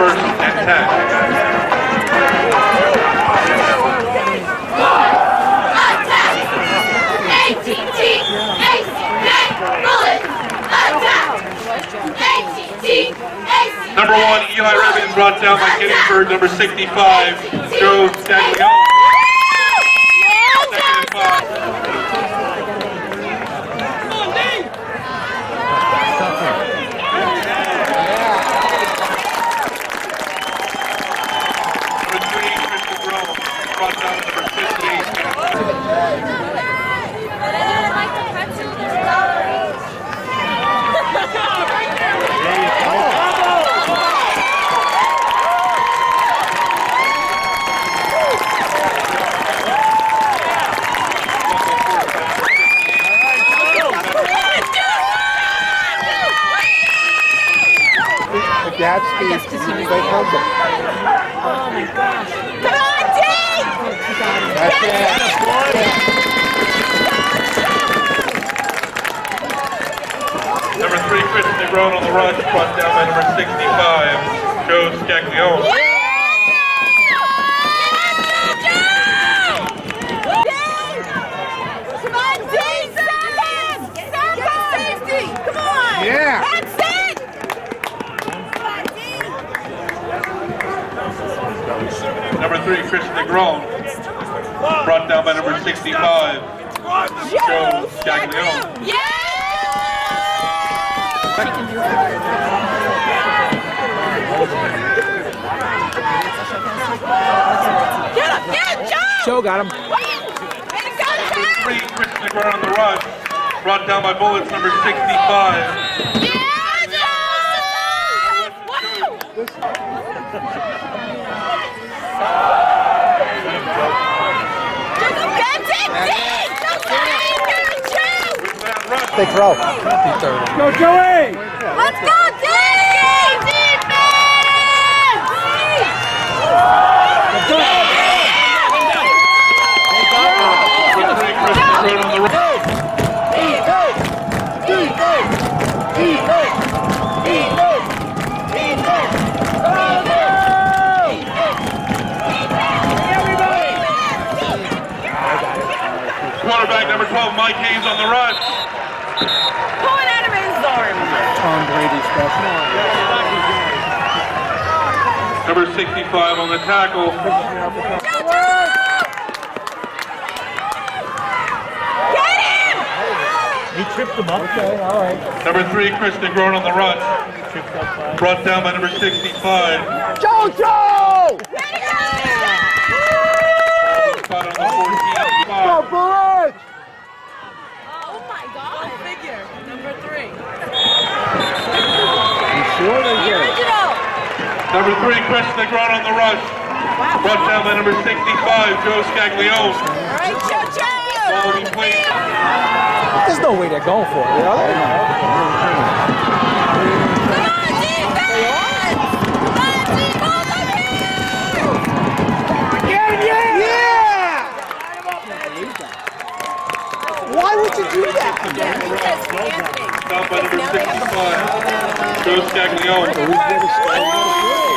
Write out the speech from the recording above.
1st and 10. Number 1, Eli Ribbon, brought down by Gettysburg. Number 65, Joe Scagliones. Second and 5. Brought down to number 58. Dad's speed. Oh my gosh. Come on, Dave! That's it. Number 3, Chris Negron on the rush, brought down by number 65, Joe Scagliones. Come on, Dave! Get safety! Come on! Yeah! That's it! Number 3, Chris Negron, brought down by number 65, Joe Scagliones. Yeah! Get him! Joe! Joe got him. Number 3, Chris Negron on the rush, brought down by bullets, number 65. They throw. Go, Joey! Let's go, Dave! Defense! Quarterback number 12, Mike Haynes on the rush. Pull it out of his arm. Tom Brady special. Number 65 on the tackle. Get him! He tripped him up. Okay, all right. Number 3, Chris Negron on the rush, brought down by number 65. Joe! Spot on the 14. Go, Bullets! Oh my God! Figure number 3. You sure they The did? original. Number 3, Chris Negron on the rush, brought down by number 65, Joe Scagliones. All right, Joe. Ball be played. There's no way they're going for it, are they? Come on, defense! Come on, defense! Yeah! Why would you do that? Down by number 65, Joe Scagliones.